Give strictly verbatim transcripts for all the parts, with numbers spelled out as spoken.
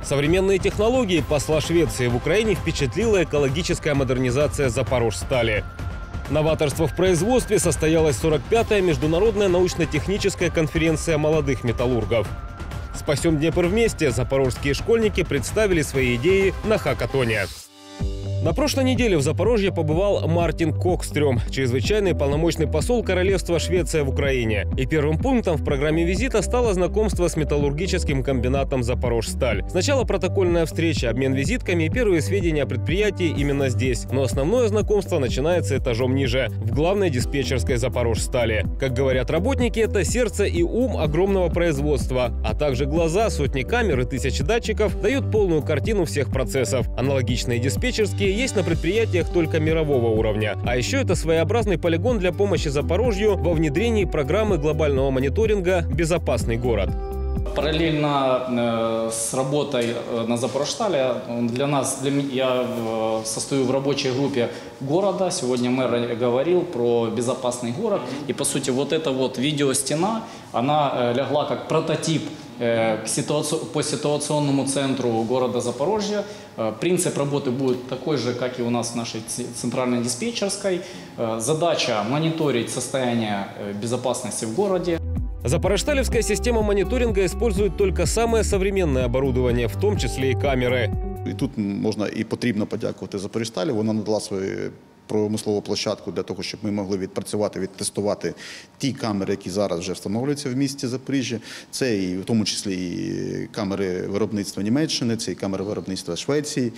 Современные технологии посла Швеции в Украине впечатлила экологическая модернизация Запорожстали. Новаторство в производстве состоялась сорок пятая международная научно-техническая конференция молодых металлургов. «Спасем Днепр вместе» запорожские школьники представили свои идеи на хакатоне. На прошлой неделе в Запорожье побывал Мартин Кокстрём, чрезвычайный полномочный посол Королевства Швеция в Украине. И первым пунктом в программе визита стало знакомство с металлургическим комбинатом «Запорожсталь». Сначала протокольная встреча, обмен визитками и первые сведения о предприятии именно здесь. Но основное знакомство начинается этажом ниже, в главной диспетчерской «Запорожстали». Как говорят работники, это сердце и ум огромного производства, а также глаза, сотни камер и тысячи датчиков дают полную картину всех процессов. Аналогичные диспетчерские есть на предприятиях только мирового уровня. А еще это своеобразный полигон для помощи Запорожью во внедрении программы глобального мониторинга «Безопасный город». Параллельно э, с работой э, на Запорожстале для нас, для, я э, состою в рабочей группе города. Сегодня мэр говорил про безопасный город. И по сути вот эта вот видеостена, она э, легла как прототип э, к ситуаци... по ситуационному центру города Запорожья. Э, принцип работы будет такой же, как и у нас в нашей центральной диспетчерской. Э, задача мониторить состояние э, безопасности в городе. Запорожсталевская система мониторинга использует только самое современное оборудование, в том числе и камеры. І тут можна і потрібно подякувати Запорожсталі. Вона надала свою промислову площадку для того, щоб ми могли відпрацювати, відтестувати ті камери, які зараз вже встановлюються в місті Запоріжжя. Це і в тому числі і камери виробництва Німеччини, це і камери виробництва Швеції.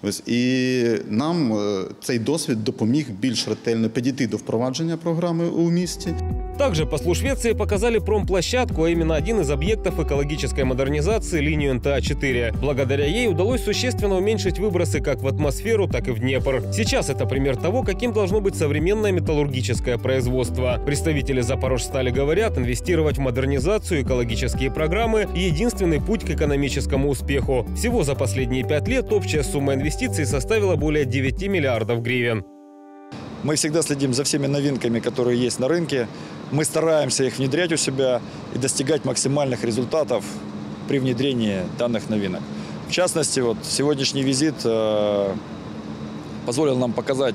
І нам цей досвід допоміг більш ретельно підійти до впровадження програми у місті. Также послу Швеции показали промплощадку, а именно один из объектов экологической модернизации – линию эн тэ а четыре. Благодаря ей удалось существенно уменьшить выбросы как в атмосферу, так и в Днепр. Сейчас это пример того, каким должно быть современное металлургическое производство. Представители Запорожстали говорят, инвестировать в модернизацию, экологические программы – единственный путь к экономическому успеху. Всего за последние пять лет общая сумма инвестиций составила более девяти миллиардов гривен. Мы всегда следим за всеми новинками, которые есть на рынке. Мы стараемся их внедрять у себя и достигать максимальных результатов при внедрении данных новинок. В частности, вот сегодняшний визит э, позволил нам показать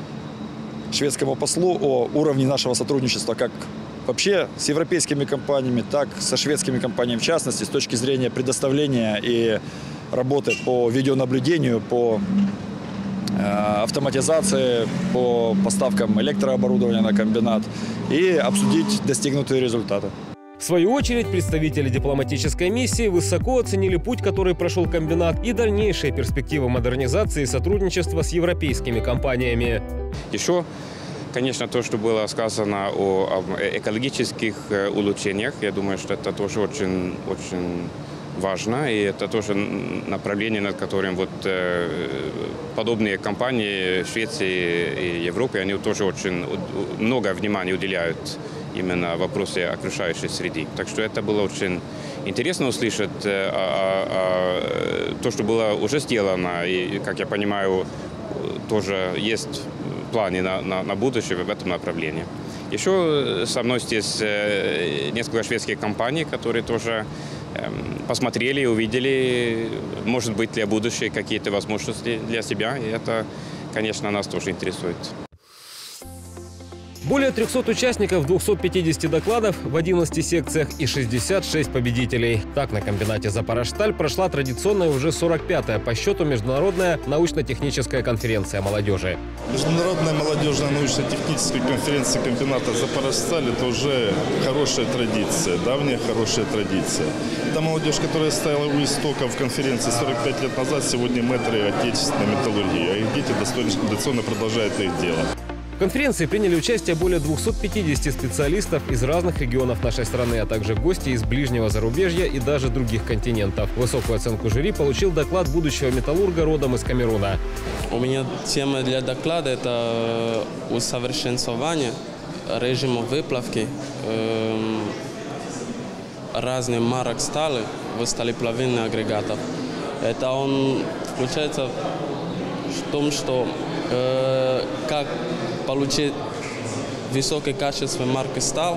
шведскому послу о уровне нашего сотрудничества как вообще с европейскими компаниями, так и со шведскими компаниями, в частности, с точки зрения предоставления и работы по видеонаблюдению, по автоматизации, по поставкам электрооборудования на комбинат и обсудить достигнутые результаты. В свою очередь, представители дипломатической миссии высоко оценили путь, который прошел комбинат, и дальнейшие перспективы модернизации и сотрудничества с европейскими компаниями. Еще, конечно, то, что было сказано о экологических улучшениях, я думаю, что это тоже очень, очень важно, и это тоже направление, над которым вот э, подобные компании в Швеции и Европе, они тоже очень много внимания уделяют именно вопросы окружающей среды. Так что это было очень интересно услышать э, а, а, то, что было уже сделано, и, как я понимаю, тоже есть планы на, на, на будущее в этом направлении. Еще со мной здесь э, несколько шведских компаний, которые тоже посмотрели, увидели, может быть, для будущего какие-то возможности для себя. И это, конечно, нас тоже интересует. Более трёхсот участников, двухсот пятидесяти докладов в одиннадцати секциях и шестьдесят шесть победителей. Так на комбинате «Запорожсталь» прошла традиционная уже сорок пятая по счету международная научно-техническая конференция молодежи. Международная молодежная научно-техническая конференция комбината «Запорожсталь» – это уже хорошая традиция, давняя хорошая традиция. Та молодежь, которая стояла у истоков конференции сорок пять лет назад, сегодня мэтры отечественной металлургии, а их дети достойно продолжают их дело. В конференции приняли участие более двухсот пятидесяти специалистов из разных регионов нашей страны, а также гости из ближнего зарубежья и даже других континентов. Высокую оценку жюри получил доклад будущего металлурга родом из Камеруна. У меня тема для доклада – это усовершенствование режима выплавки э, разных марок стали в сталеплавильных агрегатах. Это он включается в том, что э, как получить высокое качество марки сталь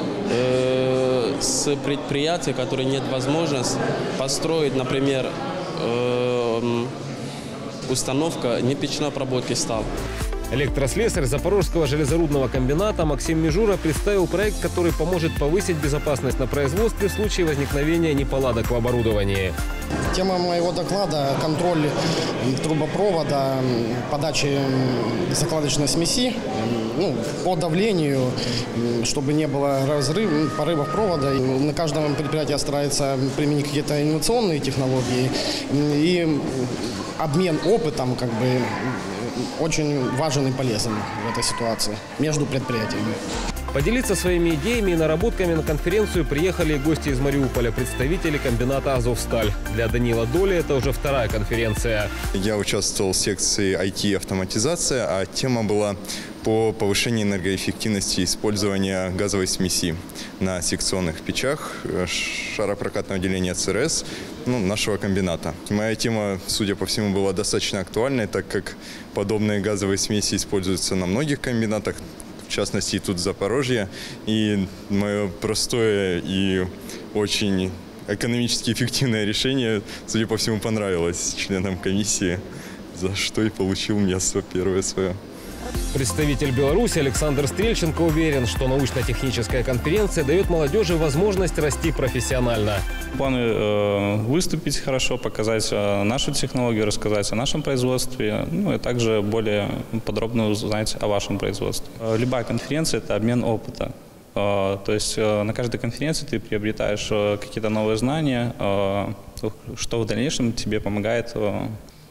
э, с предприятия, которые нет возможности построить, например, э, установка непечной обработки стали. Электрослесарь Запорожского железорудного комбината Максим Межура представил проект, который поможет повысить безопасность на производстве в случае возникновения неполадок в оборудовании. Тема моего доклада – контроль трубопровода, подачи закладочной смеси, ну, по давлению, чтобы не было разрыв, порывов провода. На каждом предприятии старается применить какие-то инновационные технологии. И обмен опытом как бы очень важен и полезен в этой ситуации между предприятиями. Поделиться своими идеями и наработками на конференцию приехали гости из Мариуполя, представители комбината «Азовсталь». Для Данила Доли это уже вторая конференция. Я участвовал в секции ай ти «Автоматизация», а тема была по повышению энергоэффективности использования газовой смеси на секционных печах шаропрокатного деления ЦРС, ну, нашего комбината. Моя тема, судя по всему, была достаточно актуальной, так как подобные газовые смеси используются на многих комбинатах, в частности, и тут в Запорожье. И мое простое и очень экономически эффективное решение, судя по всему, понравилось членам комиссии, за что и получил место первое свое. Представитель Беларуси Александр Стрельченко уверен, что научно-техническая конференция дает молодежи возможность расти профессионально. Планы э, выступить хорошо, показать э, нашу технологию, рассказать о нашем производстве, ну и также более подробно узнать о вашем производстве. Э, любая конференция – это обмен опыта. Э, то есть э, на каждой конференции ты приобретаешь э, какие-то новые знания, э, что в дальнейшем тебе помогает э,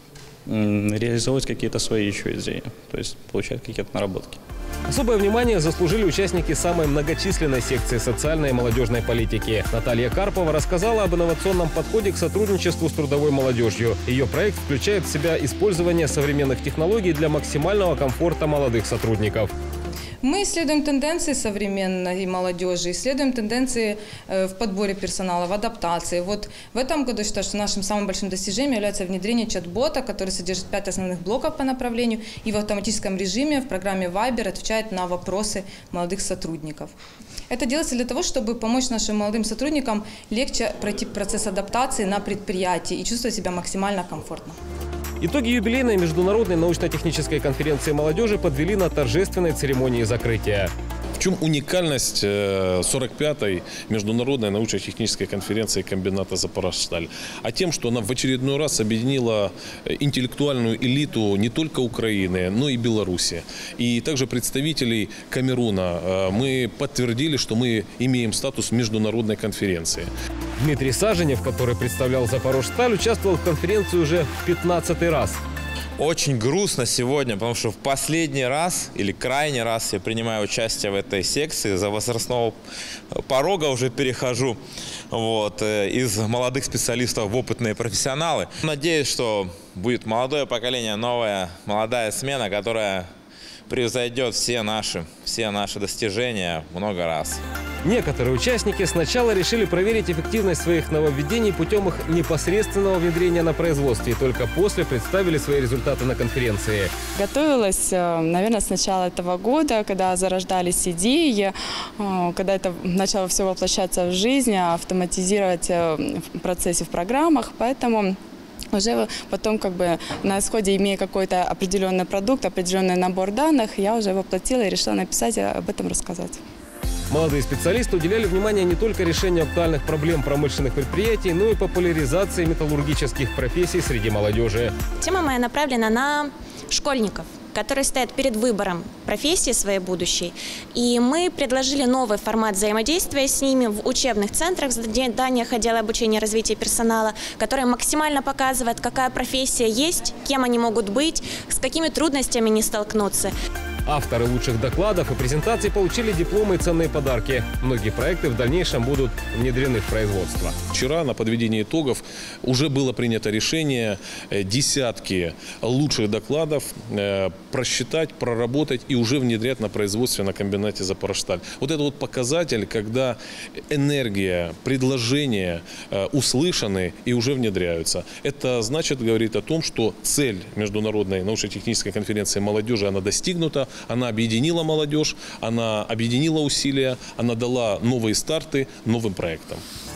реализовывать какие-то свои еще идеи, то есть получать какие-то наработки. Особое внимание заслужили участники самой многочисленной секции социальной и молодежной политики. Наталья Карпова рассказала об инновационном подходе к сотрудничеству с трудовой молодежью. Ее проект включает в себя использование современных технологий для максимального комфорта молодых сотрудников. Мы исследуем тенденции современной молодежи, исследуем тенденции в подборе персонала, в адаптации. Вот в этом году считаю, что нашим самым большим достижением является внедрение чат-бота, который содержит пять основных блоков по направлению и в автоматическом режиме в программе Viber отвечает на вопросы молодых сотрудников. Это делается для того, чтобы помочь нашим молодым сотрудникам легче пройти процесс адаптации на предприятии и чувствовать себя максимально комфортно. Итоги юбилейной международной научно-технической конференции молодежи подвели на торжественной церемонии закрытия. В чем уникальность сорок пятой международной научно-технической конференции комбината «Запорожсталь»? А тем, что она в очередной раз объединила интеллектуальную элиту не только Украины, но и Беларуси. И также представителей Камеруна. Мы подтвердили, что мы имеем статус международной конференции. Дмитрий Саженев, который представлял «Запорожсталь», участвовал в конференции уже в пятнадцатый раз. Очень грустно сегодня, потому что в последний раз или крайний раз я принимаю участие в этой секции. За возрастного порога уже перехожу вот, из молодых специалистов в опытные профессионалы. Надеюсь, что будет молодое поколение, новая молодая смена, которая превзойдет все наши, все наши достижения много раз. Некоторые участники сначала решили проверить эффективность своих нововведений путем их непосредственного внедрения на производстве, и только после представили свои результаты на конференции. Готовилась, наверное, с начала этого года, когда зарождались идеи, когда это начало все воплощаться в жизнь, автоматизировать в процессе, в программах, поэтому уже потом, как бы, на исходе, имея какой-то определенный продукт, определенный набор данных, я уже воплотила и решила написать и об этом рассказать. Молодые специалисты уделяли внимание не только решению актуальных проблем промышленных предприятий, но и популяризации металлургических профессий среди молодежи. Тема моя направлена на школьников, которые стоят перед выбором профессии своей будущей. И мы предложили новый формат взаимодействия с ними в учебных центрах, в зданиях отдела обучения и развития персонала, который максимально показывает, какая профессия есть, кем они могут быть, с какими трудностями не столкнуться. Авторы лучших докладов и презентаций получили дипломы и ценные подарки. Многие проекты в дальнейшем будут внедрены в производство. Вчера на подведении итогов уже было принято решение десятки лучших докладов просчитать, проработать и уже внедрять на производстве на комбинате «Запорожсталь». Вот это вот показатель, когда энергия, предложения услышаны и уже внедряются. Это значит, говорит о том, что цель международной научно-технической конференции молодежи, она достигнута. Она объединила молодежь, она объединила усилия, она дала новые старты новым проектам.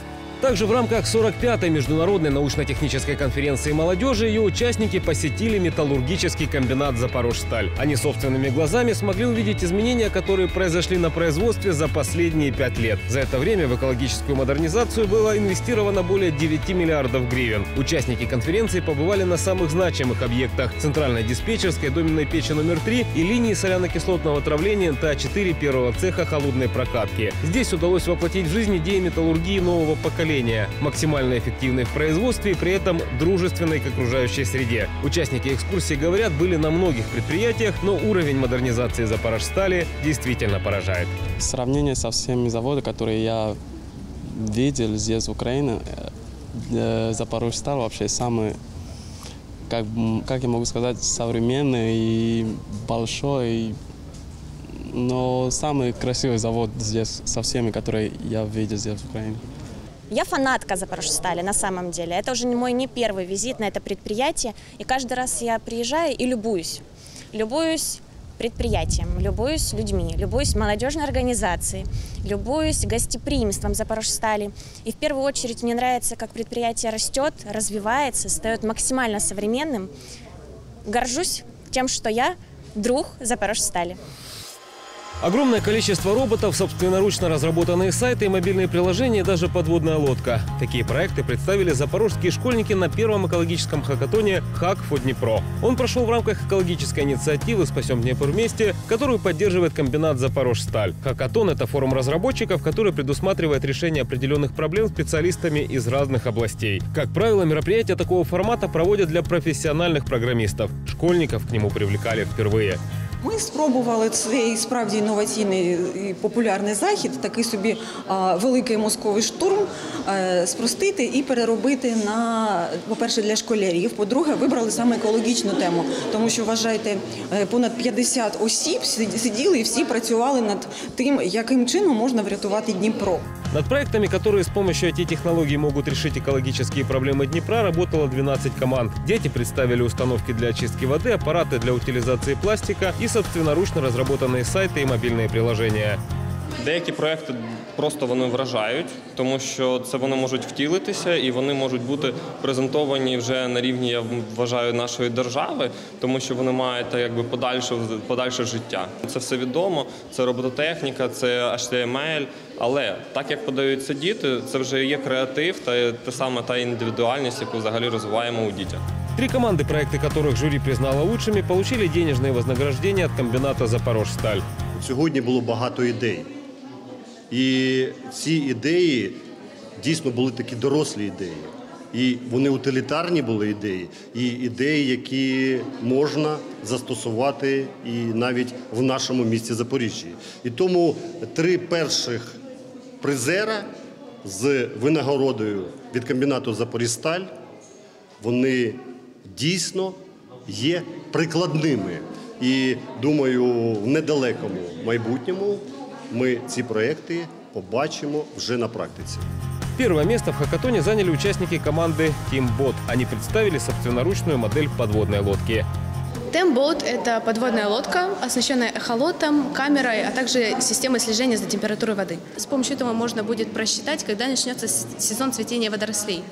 Также в рамках сорок пятой международной научно-технической конференции молодежи ее участники посетили металлургический комбинат «Запорожсталь». Они собственными глазами смогли увидеть изменения, которые произошли на производстве за последние пять лет. За это время в экологическую модернизацию было инвестировано более девяти миллиардов гривен. Участники конференции побывали на самых значимых объектах – центральной диспетчерской, доменной печи номер три и линии соляно-кислотного травления эн тэ а четыре первого цеха холодной прокатки. Здесь удалось воплотить в жизнь идеи металлургии нового поколения, максимально эффективной в производстве и при этом дружественной к окружающей среде. Участники экскурсии, говорят, были на многих предприятиях, но уровень модернизации Запорожстали действительно поражает. В сравнении со всеми заводами, которые я видел здесь, в Украине, Запорожсталь вообще самый, как, как я могу сказать, современный и большой, но самый красивый завод здесь со всеми, которые я видел здесь, в Украине. Я фанатка Запорожстали на самом деле. Это уже мой не первый визит на это предприятие. И каждый раз я приезжаю и любуюсь. Любуюсь предприятием, любуюсь людьми, любуюсь молодежной организацией, любуюсь гостеприимством Запорожстали. И в первую очередь мне нравится, как предприятие растет, развивается, стает максимально современным. Горжусь тем, что я друг Запорожстали. Огромное количество роботов, собственноручно разработанные сайты и мобильные приложения, даже подводная лодка. Такие проекты представили запорожские школьники на первом экологическом хакатоне «Хак фо Днепро». Он прошел в рамках экологической инициативы «Спасем Днепр вместе», которую поддерживает комбинат «Запорожсталь». Хакатон – это форум разработчиков, который предусматривает решение определенных проблем специалистами из разных областей. Как правило, мероприятия такого формата проводят для профессиональных программістів. Школьников к нему привлекали впервые. Ми спробували цей справді інноваційний і популярний захід, такий собі а, великий мозковий штурм, а, спростити і переробити на, по-перше, для школярів, по-друге, вибрали саме екологічну тему, тому що, вважайте, понад п'ятдесят осіб сиділи і всі працювали над тим, яким чином можна врятувати Дніпро. Над проектами, которые с помощью ай ти-технологий могут решить экологические проблемы Днепра, работало двенадцать команд. Дети представили установки для очистки воды, аппараты для утилизации пластика и собственноручно разработанные сайты и мобильные приложения. Деякі проекти просто вони вражають, тому що це вони можуть втілитися і вони можуть бути презентовані вже на рівні, я вважаю, нашої держави, тому що вони мають якби подальше, подальше життя. Це все відомо, це робототехніка, це ейч ті ем ель, але так як подаються діти, це вже є креатив та те саме та індивідуальність, яку взагалі розвиваємо у дітях. Три команды, проекты которых жюри признало лучшими, получили денежные вознаграждения от комбината «Запорожсталь». Сьогодні було багато ідей. І ці ідеї дійсно були такі дорослі ідеї. І вони утилітарні були ідеї, і ідеї, які можна застосувати і навіть в нашому місті Запоріжжі. І тому три перших призера з винагородою від комбінату «Запорожсталь», вони дійсно є прикладними. І, думаю, в недалекому майбутньому мы ці проекты побачимо вже на практике. Первое место в хакатоне заняли участники команды TeamBot. Они представили собственноручную модель подводной лодки. TeamBot – это подводная лодка, оснащенная эхолотом, камерой, а также системой слежения за температурой воды. С помощью этого можно будет просчитать, когда начнется сезон цветения водорослей.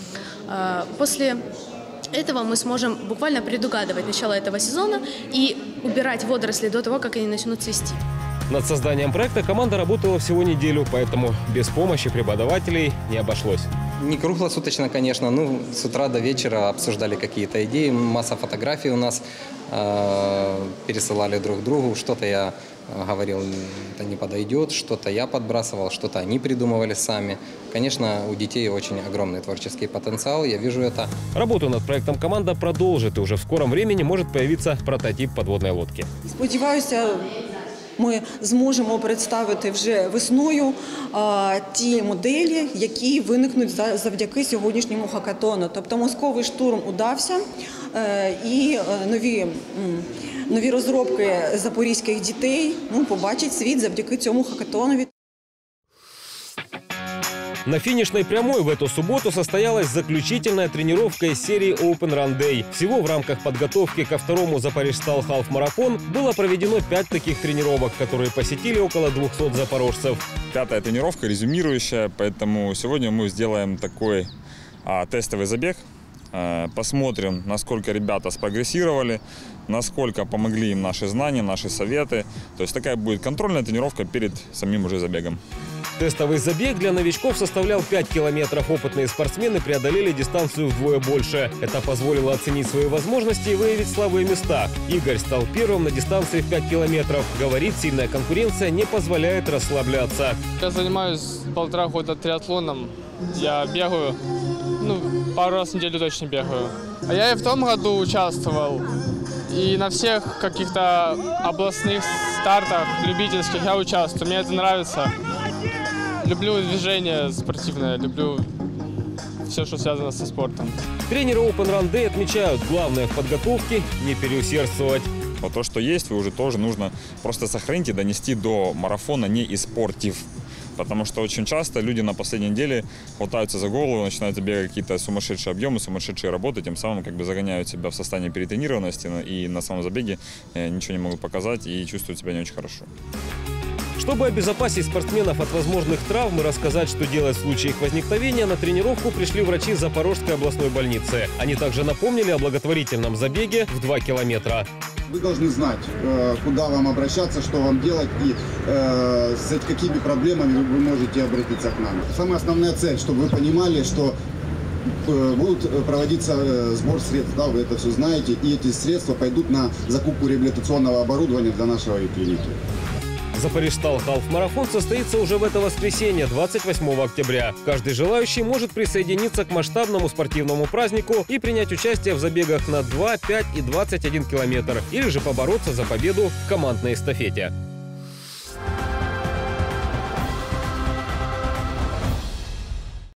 После этого мы сможем буквально предугадывать начало этого сезона и убирать водоросли до того, как они начнут цвести. Над созданием проекта команда работала всего неделю, поэтому без помощи преподавателей не обошлось. Не круглосуточно, конечно, ну, с утра до вечера обсуждали какие-то идеи, масса фотографий у нас, э, пересылали друг другу, что-то я говорил, это не подойдет, что-то я подбрасывал, что-то они придумывали сами. Конечно, у детей очень огромный творческий потенциал, я вижу это. Работу над проектом команда продолжит, и уже в скором времени может появиться прототип подводной лодки. Сподіваюся, ми зможемо представити вже весною а, ті моделі, які виникнуть завдяки сьогоднішньому хакатону. Тобто мозковий штурм удався е, і нові, м, нові розробки запорізьких дітей ну, побачать світ завдяки цьому хакатонові. На финишной прямой в эту субботу состоялась заключительная тренировка из серии Open Run Day. Всего в рамках подготовки ко второму Запорожсталь халф-марафон было проведено пять таких тренировок, которые посетили около двухсот запорожцев. Пятая тренировка, резюмирующая, поэтому сегодня мы сделаем такой а, тестовый забег. А, посмотрим, насколько ребята спрогрессировали, насколько помогли им наши знания, наши советы. То есть такая будет контрольная тренировка перед самим уже забегом. Тестовый забег для новичков составлял пять километров. Опытные спортсмены преодолели дистанцию вдвое больше. Это позволило оценить свои возможности и выявить слабые места. Игорь стал первым на дистанции в пять километров. Говорит, сильная конкуренция не позволяет расслабляться. Я занимаюсь полтора года триатлоном. Я бегаю, ну, пару раз в неделю точно бегаю. А я и в том году участвовал. И на всех каких-то областных стартах любительских я участвую. Мне это нравится. Люблю движение спортивное, люблю все, что связано со спортом. Тренеры Open Run Day отмечают, главное в подготовке – не переусердствовать. Вот то, что есть, вы уже тоже нужно просто сохранить и донести до марафона, не испортив. Потому что очень часто люди на последней неделе хватаются за голову, начинают бегать какие-то сумасшедшие объемы, сумасшедшие работы, тем самым как бы загоняют себя в состояние перетренированности и на самом забеге ничего не могут показать и чувствуют себя не очень хорошо. Чтобы обезопасить спортсменов от возможных травм и рассказать, что делать в случае их возникновения, на тренировку пришли врачи Запорожской областной больницы. Они также напомнили о благотворительном забеге в два километра. Вы должны знать, куда вам обращаться, что вам делать и э, с какими проблемами вы можете обратиться к нам. Самая основная цель, чтобы вы понимали, что э, будут проводиться сбор средств, да, вы это все знаете, и эти средства пойдут на закупку реабилитационного оборудования для нашей клиники. Запорожсталь халф-марафон состоится уже в это воскресенье, двадцать восьмого октября. Каждый желающий может присоединиться к масштабному спортивному празднику и принять участие в забегах на два, пять и двадцать один километр, или же побороться за победу в командной эстафете.